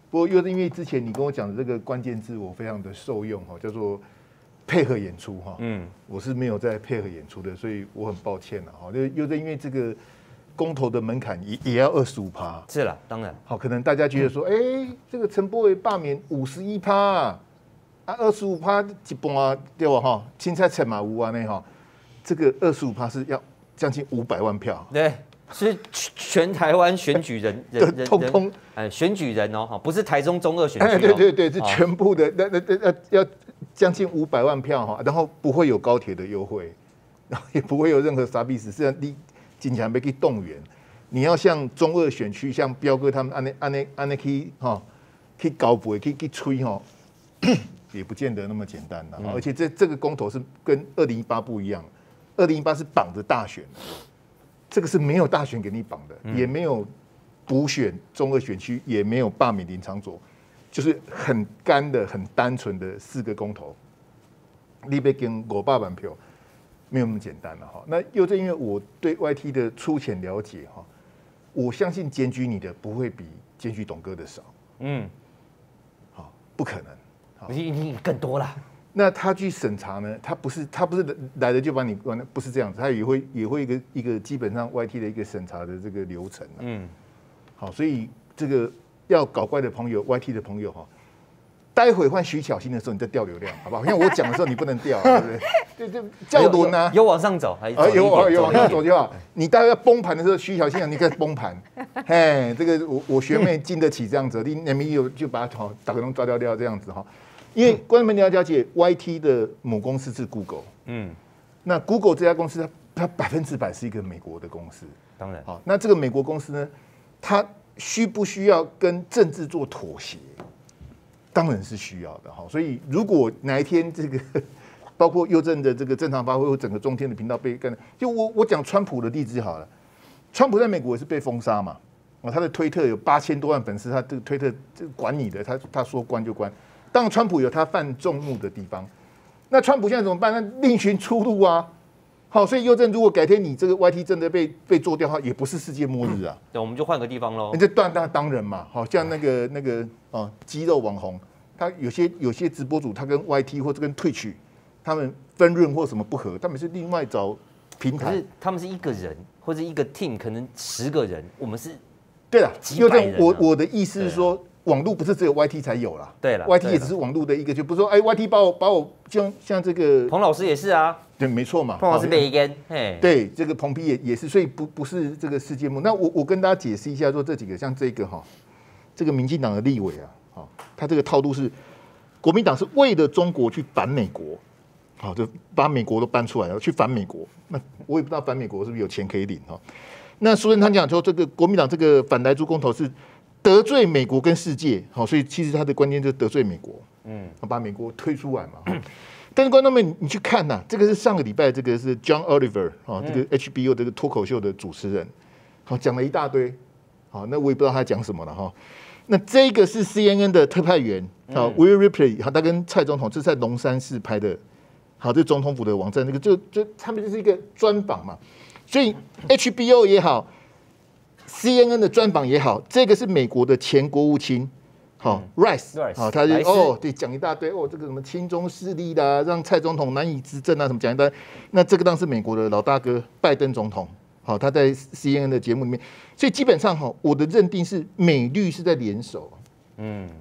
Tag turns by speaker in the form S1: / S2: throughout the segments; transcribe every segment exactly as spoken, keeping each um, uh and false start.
S1: 不过又是因为之前你跟我讲的这个关键字，我非常的受用哈，叫做配合演出哈。嗯，我是没有在配合演出的，所以我很抱歉了哈。就又是因为这个公投的门槛也也要二十五趴。
S2: 是了，当然。
S1: 好，可能大家觉得说，哎、嗯欸，这个陈柏惟罢免五十一趴啊，二十五趴一半对吧？哈，青菜菜马屋啊那哈，这个二十五趴是要将近五百万票。
S2: 对。是全台湾选举人人人
S1: 通通
S2: 哎选举人哦，不是台中中二选区、哦。
S1: 哎，对对对，是全部的，那那那要将近五百万票哈，然后不会有高铁的优惠，然后也不会有任何啥意思，是你经常被去动员，你要像中二选区，像彪哥他们安那安那安那去哈，去高背去去吹哈，也不见得那么简单的、嗯，而且这这个公投是跟二零一八不一样，二零一八是绑着大选的。这个是没有大选给你绑的，嗯、也没有补选中二选区，也没有罢免林昶佐，就是很干的、很单纯的四个公投，你被跟五百万票，没有那么简单了哈。那又正因为我对 Y T 的粗浅了解哈，我相信检举你的不会比检举董哥的少，嗯，好，不可能，
S2: 你你更多啦。
S1: 那他去审查呢？他不是他不是来了就把你关，不是这样子，他也会也会一个一个基本上 Y T 的一个审查的这个流程、啊。嗯，好，所以这个要搞怪的朋友 ，Y T 的朋友哈，待会换徐巧芯的时候，你再调流量，好不好？像我讲的时候你不能调，对不对？对对，叫轮啊，
S2: 有往上走还是
S1: 有有往上走就好。你待会要崩盘的时候，徐巧芯你可以崩盘。嘿，这个我我学妹经得起这样子，你你们有就把它打个洞抓掉掉这样子哈。因为观众们你要了解 ，Y T 的母公司是 Google， 嗯，那 Google 这家公司它它百分之百是一个美国的公司，
S2: 当然，
S1: 好，那这个美国公司呢，它需不需要跟政治做妥协？当然是需要的哈。所以如果哪一天这个包括佑正的这个正常发挥，或整个中天的频道被干，就我我讲川普的例子好了，川普在美国也是被封杀嘛，他的推特有八千多万粉丝，他这个推特管你的，他他说关就关。当然，川普有他犯众怒的地方，那川普现在怎么办？那另寻出路啊！好，所以佑正，如果改天你这个 Y T 真的被被做掉的话，也不是世界末日啊。
S2: 对，我们就换个地方喽。
S1: 那这当当当然嘛，好像那个那个哦，肌肉网红，他有些有些直播主，他跟 Y T 或者跟 Twitch 他们分润或什么不合，他们是另外找平台。
S2: 可是他们是一个人或者一个 team， 可能十个人，我们是
S1: 对了，
S2: 几百人、啊。
S1: 我我的意思是说。网络不是只有 Y T 才有啦，
S2: 对了
S1: ，Y T 也只是网络的一个，就不是说，哎 ，Y T 把我把我像像这个
S2: 彭老师也是啊，
S1: 对，没错嘛，
S2: 彭老师被一根，嘿，
S1: 对，这个彭批也也是，所以不不是这个世界末。那我我跟大家解释一下，说这几个像这个哈，这个民进党的立委啊，哈，他这个套路是国民党是为了中国去反美国，好，就把美国都搬出来了，去反美国。那我也不知道反美国是不是有钱可以领哈。那苏贞昌讲说，这个国民党这个反莱猪公投是。得罪美国跟世界，好，所以其实他的关键就是得罪美国，嗯，把美国推出来嘛。但是观众们，你去看呐、啊，这个是上个礼拜，这个是 John Oliver 啊，这个 H B O 这个脱口秀的主持人，好讲了一大堆，好，那我也不知道他讲什么了哈。那这个是 C N N 的特派员，好 Will Ripley， 好，他跟蔡总统这是在龙山市拍的，好，这总统府的网站，那个就就他们就是一个专访嘛，所以 H B O 也好。C N N 的专访也好，这个是美国的前国务卿，好、嗯、，Rice， 好，他就哦，对，讲一大堆哦，这个什么亲中势力啦，让蔡总统难以执政啊，什么讲一大堆。那这个当然是美国的老大哥拜登总统，好，他在 C N N 的节目里面，所以基本上哈，我的认定是美绿是在联手，嗯，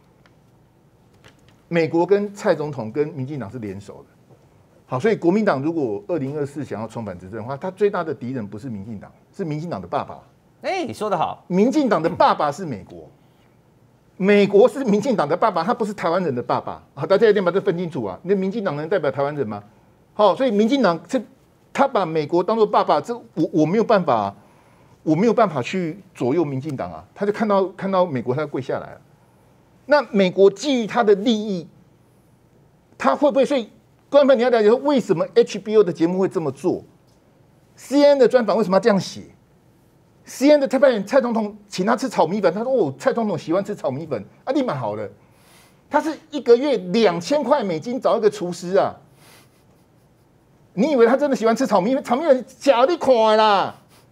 S1: 美国跟蔡总统跟民进党是联手的，好，所以国民党如果二零二四想要重返执政的话，他最大的敌人不是民进党，是民进党的爸爸。
S2: 哎，你说得好，
S1: 民进党的爸爸是美国，美国是民进党的爸爸，他不是台湾人的爸爸。好，大家一定要把这分清楚啊！那民进党能代表台湾人吗？好，所以民进党是他把美国当作爸爸，这我我没有办法，我没有办法去左右民进党啊。他就看到看到美国，他就跪下来了。那美国基于他的利益，他会不会？所以观众朋友你要了解说，为什么 H B O 的节目会这么做 ？C N N 的专访为什么要这样写？C N N 的特派员蔡总统请他吃炒米粉，他说：“哦，蔡总统喜欢吃炒米粉，啊，立马好了。”他是一个月两千块美金找一个厨师啊！你以为他真的喜欢吃炒米粉？炒米粉假你看啦！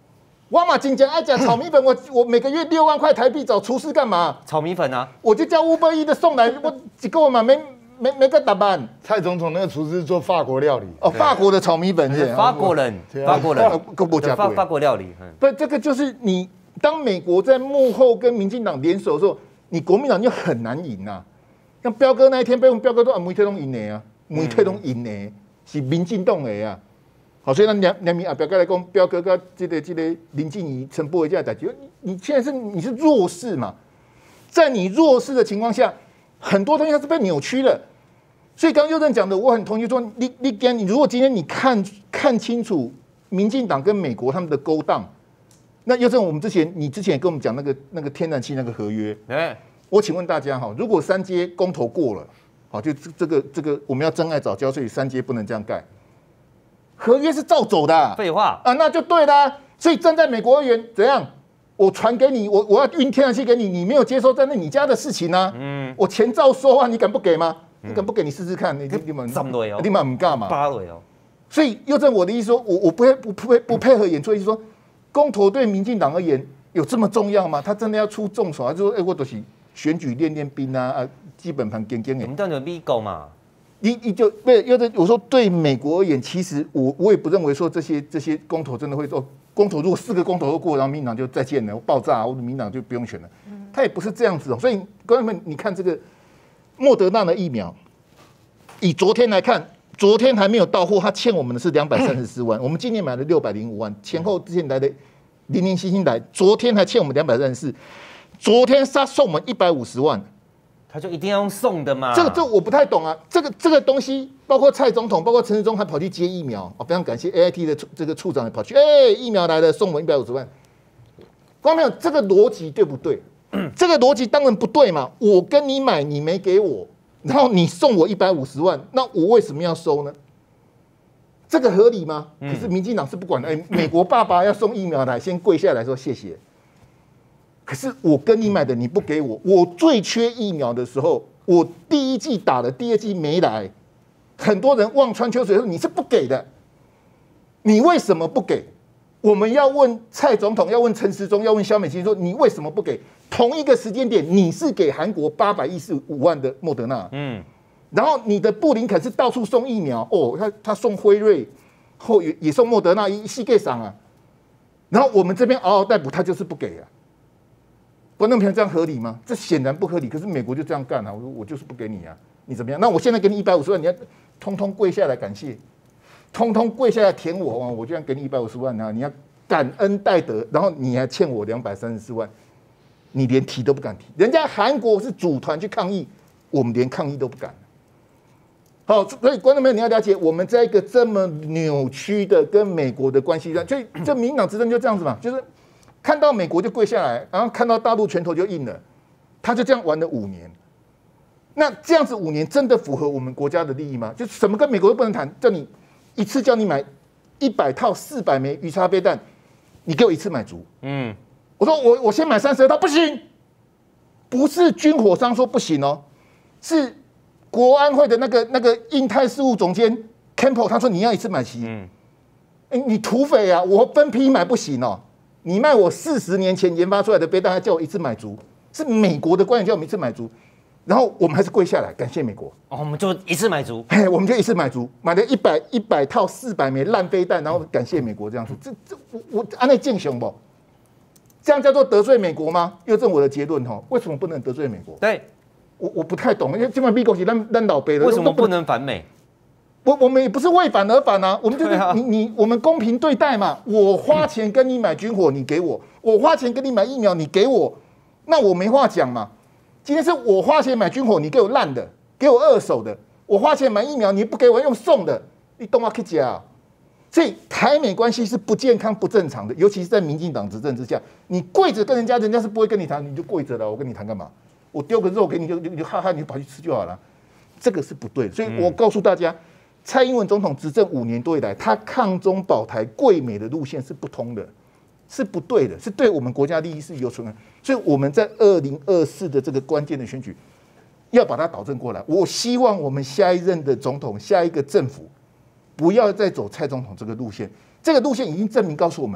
S1: 我嘛真正爱吃炒米粉，我我每个月六万块台币找厨师干嘛？
S2: 炒米粉啊，
S1: 我就叫 Uber Eats 的送来，我一个嘛没没没个打扮。
S3: 蔡总统那个厨师做法国料理，
S1: 哦，法国的炒米粉是
S2: 法国人，法国人，
S1: 够不加
S2: 法法国料理。
S1: 不，这个就是你当美国在幕后跟民进党联手的时候，你国民党就很难赢啊。像彪哥那一天被我们彪哥都啊，媒体都赢的啊，媒体都赢的，是民进党的啊。好，所以咱两两名啊，表哥来讲，彪哥跟这个这个林静怡、陈柏惟这样代志，你你现在是你是弱势嘛，在你弱势的情况下，很多东西它是被扭曲了。所以刚刚佑正讲的，我很同意说，你你跟你如果今天你看看清楚民进党跟美国他们的勾当，那佑正我们之前你之前也跟我们讲那个那个天然气那个合约，
S2: 哎，
S1: 我请问大家哈，如果三阶公投过了，好，就这个这个我们要真爱早教，所以三阶不能这样盖。合约是照走的、啊，
S2: 废话
S1: 啊，那就对啦、啊。所以站在美国而言，怎样？我传给你，我我要运天然气给你，你没有接收，在那你家的事情啊。嗯，我钱照收啊，你敢不给吗？你敢不给？你试试看，你你们
S2: 三类哦，
S1: 你们唔干嘛？
S2: 八类哦。
S1: 所以又正我的意思说，我我不配不配不配合演出的意思说，公投对民进党而言有这么重要吗？他真的要出重手，他就说，哎、欸，我都是选举练练兵啊，啊，基本盘跟跟的。
S2: 我们当然美国嘛。
S1: 你你就不是，有的我说对美国而言，其实我我也不认为说这些这些公投真的会说公投如果四个公投都过，然后民进党就再见了，爆炸，或者民进党就不用选了，他也不是这样子哦。所以观众们，你看这个莫德纳的疫苗，以昨天来看，昨天还没有到货，他欠我们的是两百三十四万，我们今年买了六百零五万，前后之前来的零零星星来，昨天还欠我们两百三十四，昨天他送我们一百五十万。
S2: 他就一定要用送的嘛？
S1: 这个这个我不太懂啊。这个这个东西，包括蔡总统，包括陈时中还跑去接疫苗，哦，非常感谢 A I T 的这个处长也跑去，哎、欸，疫苗来了，送我们一百五十万。观众朋友，这个逻辑对不对？这个逻辑当然不对嘛。我跟你买，你没给我，然后你送我一百五十万，那我为什么要收呢？这个合理吗？可是民进党是不管的。哎、欸，美国爸爸要送疫苗来，先跪下来说谢谢。可是我跟你买的你不给我，我最缺疫苗的时候，我第一剂打了，第二剂没来，很多人望穿秋水说你是不给的，你为什么不给？我们要问蔡总统，要问陈时中，要问萧美琴说你为什么不给？同一个时间点，你是给韩国八百一十五万的莫德纳，嗯，然后你的布林肯是到处送疫苗，哦，他他送辉瑞，后也也送莫德纳，一系给赏啊，然后我们这边嗷嗷待哺，他就是不给啊。观众朋友，这样合理吗？这显然不合理。可是美国就这样干啊！我说我就是不给你啊，你怎么样？那我现在给你一百五十万，你要通通跪下来感谢，通通跪下来舔我啊！我就要给你一百五十万啊！你要感恩戴德，然后你还欠我两百三十四万，你连提都不敢提。人家韩国是组团去抗议，我们连抗议都不敢。好，所以观众朋友你要了解，我们在一个这么扭曲的跟美国的关系上，所以这民进党执政就这样子嘛，就是。看到美国就跪下来，然后看到大陆拳头就硬了，他就这样玩了五年。那这样子五年真的符合我们国家的利益吗？就什么跟美国都不能谈，叫你一次叫你买一百套四百枚鱼叉飞弹，你给我一次买足。嗯，我说我我先买三十二套，不行，不是军火商说不行哦，是国安会的那个那个印太事务总监 Campbell 他说你要一次买齐。嗯，欸、你土匪啊，我分批买不行哦。你卖我四十年前研发出来的飞弹，还叫我一次买足，是美国的官员叫我们一次买足，然后我们还是跪下来感谢美国。
S2: 哦，我们就一次买足，
S1: 嘿，我们就一次买足，买了一百一百套四百枚烂飞弹，然后感谢美国这样子。这这我我按那敬雄不？这样叫做得罪美国吗？又正我的结论哈，为什么不能得罪美国？
S2: 对，
S1: 我我不太懂，因为这边美国是烂烂老辈的，
S2: 为什么不能反美？
S1: 我我们也不是为反而反啊，我们就是你你我们公平对待嘛。我花钱跟你买军火，你给我；我花钱跟你买疫苗，你给我，那我没话讲嘛。今天是我花钱买军火，你给我烂的，给我二手的；我花钱买疫苗，你不给我用送的，你懂吗？可以讲。所以台美关系是不健康、不正常的，尤其是在民进党执政之下，你跪着跟人家，人家是不会跟你谈，你就跪着了。我跟你谈干嘛？我丢个肉给你，就就就哈哈，你就跑去吃就好了。这个是不对的，所以我告诉大家。蔡英文总统执政五年多以来，他抗中保台、贵美的路线是不通的，是不对的，是对我们国家利益是有损害。所以我们在二零二四的这个关键的选举，要把它导正过来。我希望我们下一任的总统、下一个政府，不要再走蔡总统这个路线。这个路线已经证明告诉我们，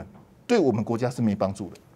S1: 对我们国家是没帮助的。